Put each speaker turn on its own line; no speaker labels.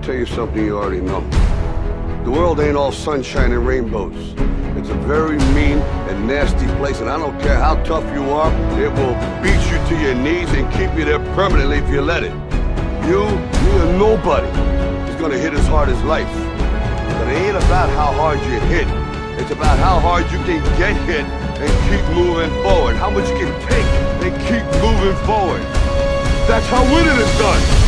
tell you something you already know. The world ain't all sunshine and rainbows. It's a very mean and nasty place, and I don't care how tough you are, it will beat you to your knees and keep you there permanently if you let it. You, me, or nobody is gonna hit as hard as life. But it ain't about how hard you hit. It's about how hard you can get hit and keep moving forward. How much you can take and keep moving forward. That's how winning is done.